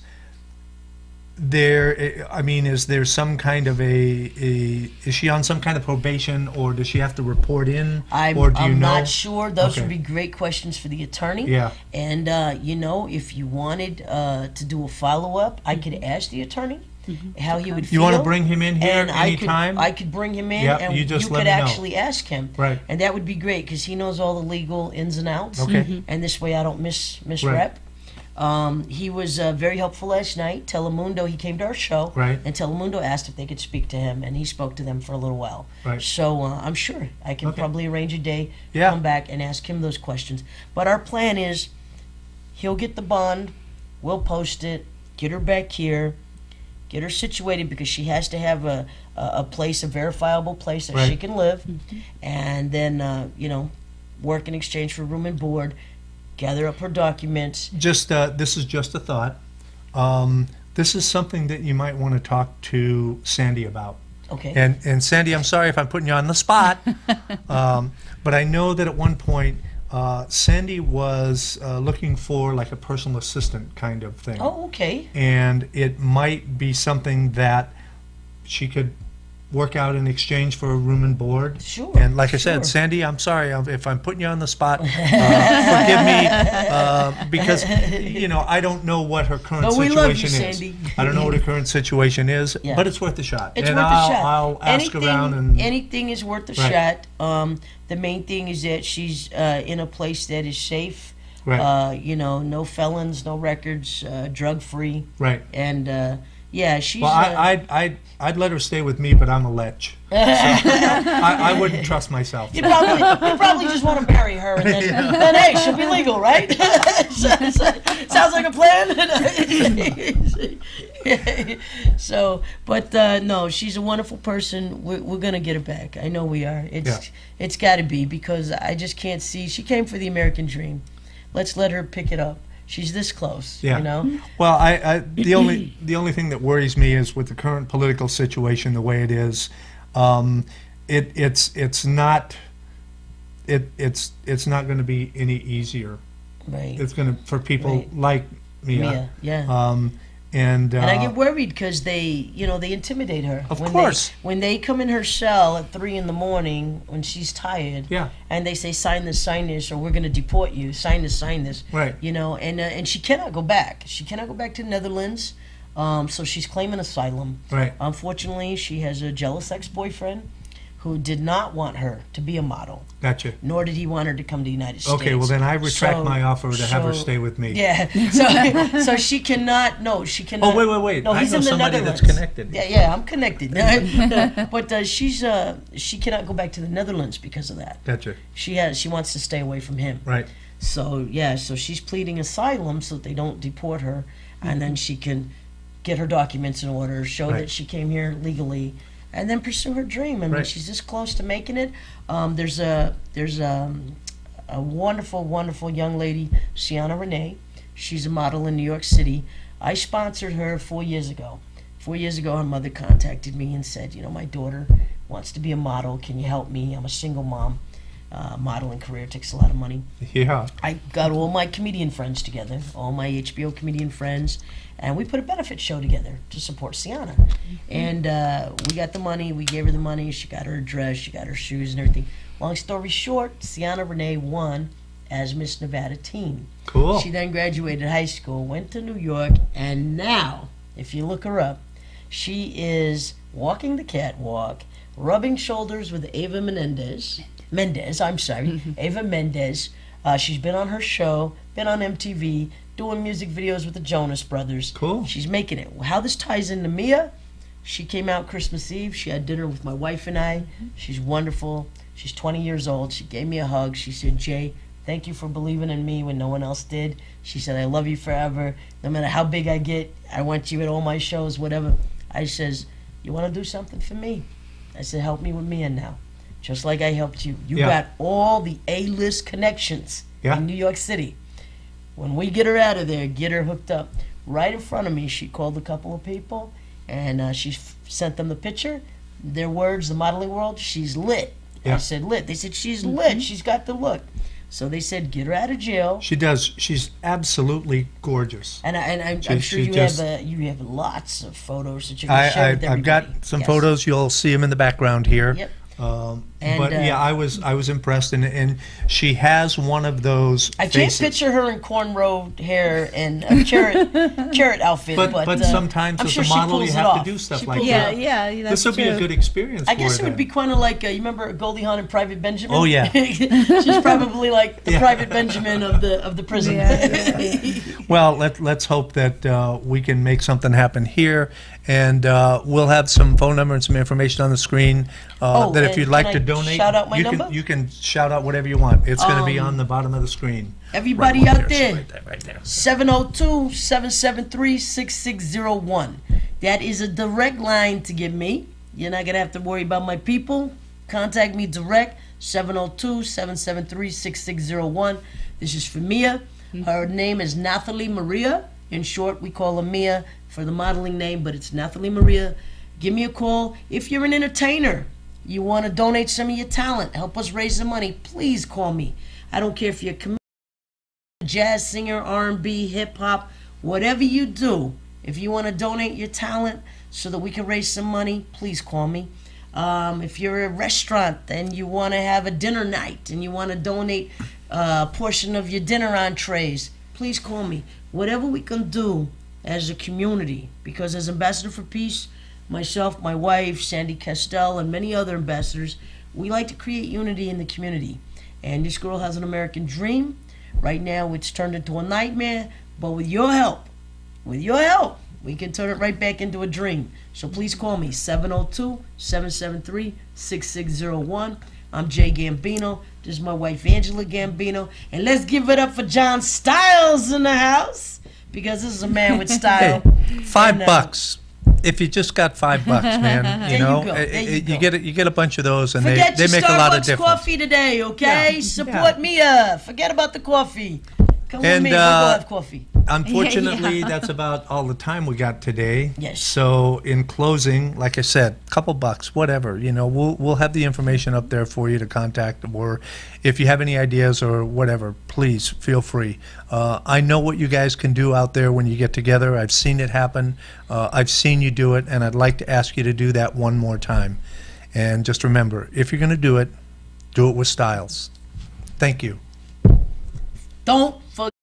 there, I mean, is there some kind of a, a is she on some kind of probation, or does she have to report in, I'm, or do you I'm know? not sure. Those Okay. would be great questions for the attorney. Yeah. And, uh, you know, if you wanted uh, to do a follow up, I could ask the attorney how he would feel. You want to bring him in here and I could, anytime? I could bring him in, Yep, and you just let could me know. actually ask him. Right. And that would be great because he knows all the legal ins and outs. Okay. And this way I don't miss misrep. Um, he was uh, very helpful last night. Telemundo, he came to our show. Right. And Telemundo asked if they could speak to him, and he spoke to them for a little while. Right. So uh, I'm sure I can Okay. probably arrange a day, Yeah. come back and ask him those questions. But our plan is he'll get the bond, we'll post it, get her back here, get her situated because she has to have a, a, a place, a verifiable place that she Right. can live, and then, uh, you know, work in exchange for room and board, gather up her documents. Just uh, this is just a thought. Um, this is something that you might want to talk to Sandy about. Okay. And and Sandy, I'm sorry if I'm putting you on the spot, um, but I know that at one point uh, Sandy was uh, looking for like a personal assistant kind of thing, Oh, okay. and it might be something that she could work out in exchange for a room and board. Sure, And like I sure. said, Sandy, I'm sorry I'm- if I'm putting you on the spot. Uh, forgive me, uh, because you know I don't know what her current But we situation love you, is. Sandy. I don't know what her current situation is, Yeah. but it's worth a shot. It's and worth I'll, a shot. I'll ask anything, around and anything is worth a Right. shot. Um, the main thing is that she's uh, in a place that is safe. right, Uh, you know, no felons, no records, uh, drug free, right. and uh, yeah, she's. Well, uh, I, I'd, I'd, I'd let her stay with me, but I'm a lech. So I, I wouldn't trust myself. You probably, you probably just want to marry her, and then, then hey, she'll be legal, right? sounds, sounds like a plan. So, but uh, no, she's a wonderful person. We're, we're gonna get her back. I know we are. It's, Yeah. it's got to be because I just can't see. She came for the American dream. Let's let her pick it up. She's this close, Yeah. you know. Well, I, I the only the only thing that worries me is with the current political situation the way it is, um, it it's it's not it it's it's not going to be any easier. Right. It's going to for people Right. like Mia. Mia, yeah. Um, and uh, And I get worried because they, you know, they intimidate her. Of when course. They, when they come in her cell at three in the morning when she's tired, yeah, and they say sign this, sign this, or we're going to deport you. Sign this, sign this. right. You know, and uh, and she cannot go back. She cannot go back to the Netherlands. Um, so she's claiming asylum. Right. Unfortunately, she has a jealous ex-boyfriend who did not want her to be a model, Gotcha. nor did he want her to come to the United States. Okay, well then I retract So- my offer to have her so- stay with me. Yeah. So, so she cannot. No, she cannot. Oh, wait, wait, wait. No, I he's know in the somebody Netherlands. that's connected. Yeah, yeah, I'm connected. but uh, she's uh, she cannot go back to the Netherlands because of that. Gotcha. She has. She wants to stay away from him. Right. So yeah, so she's pleading asylum so that they don't deport her, and then she can get her documents in order, show Right. that she came here legally, and then pursue her dream. I mean, Right. she's this close to making it. Um, there's a there's a, a wonderful, wonderful young lady, Sienna Renee. She's a model in New York City. I sponsored her four years ago. Four years ago, her mother contacted me and said, you know, my daughter wants to be a model. Can you help me? I'm a single mom. Uh, modeling career takes a lot of money. Yeah. I got all my comedian friends together, all my H B O comedian friends, and we put a benefit show together to support Sienna. And uh, we got the money, we gave her the money, she got her dress, she got her shoes and everything. Long story short, Sienna Renee won as Miss Nevada Teen. Cool. She then graduated high school, went to New York, and now, if you look her up, she is walking the catwalk, rubbing shoulders with Ava Menendez. Mendez, I'm sorry, Ava Mendez. Uh, she's been on her show, been on M T V, doing music videos with the Jonas Brothers. Cool. She's making it. How this ties into Mia, she came out Christmas Eve. She had dinner with my wife and I. She's wonderful. She's twenty years old. She gave me a hug. She said, Jay, thank you for believing in me when no one else did. She said, I love you forever. No matter how big I get, I want you at all my shows, whatever. I says, you want to do something for me? I said, help me with Mia now. Just like I helped you. You Yeah. got all the A-list connections Yeah. in New York City. When we get her out of there, get her hooked up. Right in front of me, she called a couple of people, and uh, she f- sent them the picture. Their words, the modeling world, she's lit. Yeah. I said lit. They said, she's lit. She's got the look. So they said, get her out of jail. She does. She's absolutely gorgeous. And, I, and I'm, She- I'm sure she you just- have uh, you have lots of photos that you can I, share I, with I've everybody. got some Yes. photos. You'll see them in the background here. Yep. Um, And, but uh, yeah, I was I was impressed, and and she has one of those. I can't faces. picture her in cornrow hair and a carrot carrot outfit, But but, but uh, sometimes I'm as sure a she model, you pulls it have off. to do stuff She like pulls it Yeah, that. off. yeah, that's This will be true. a good experience. I guess for it her would be then. kind of like uh, you remember Goldie Hawn and Private Benjamin. Oh, yeah. She's probably like the Yeah. Private Benjamin of the of the prison. Yeah. Well, let, let's hope that uh, we can make something happen here. And uh, we'll have some phone number and some information on the screen uh, Oh, that if and you'd like can to I donate, shout out my you, number? Can, you can shout out whatever you want. It's going to be Um, on the bottom of the screen. Everybody Right out there, Right there, right there. seven oh two, seven seven three, six six oh one. That is a direct line to get me. You're not going to have to worry about my people. Contact me direct, seven oh two, seven seven three, six six oh one. This is for Mia. Her name is Nathalie Maria. In short, we call her Mia for the modeling name, but it's Nathalie Maria. Give me a call. If you're an entertainer, you want to donate some of your talent, help us raise the money, please call me. I don't care if you're a comedian, jazz singer, R and B, hip hop, whatever you do. If you want to donate your talent so that we can raise some money, please call me. Um, if you're a restaurant and you want to have a dinner night and you want to donate a portion of your dinner entrees, please call me. Whatever we can do as a community, because as Ambassador for Peace, myself, my wife, Sandy Castell, and many other ambassadors, we like to create unity in the community. And this girl has an American dream. Right now, it's turned into a nightmare, but with your help, with your help, we can turn it right back into a dream. So please call me, seven oh two, seven seven three, six six oh one. I'm Jay Gambino. This is my wife, Angela Gambino. And let's give it up for John Styles in the house, because this is a man with style. Hey, five And, uh, bucks. If you just got five bucks, man, There you you know, go, uh, there you uh, go. you get a, you get a bunch of those, and they, Forget they your make a lot of Starbucks difference. coffee today, okay? Yeah. Support Mia. Forget about the coffee. Come And, with me, we'll uh, go have coffee. Unfortunately, that's about all the time we got today. Yes. So, in closing, like I said, couple bucks, whatever. You know, we'll we'll have the information up there for you to contact, or if you have any ideas or whatever, please feel free. Uh, I know what you guys can do out there when you get together. I've seen it happen. Uh, I've seen you do it, and I'd like to ask you to do that one more time. And just remember, if you're going to do it, do it with styles. Thank you. Don't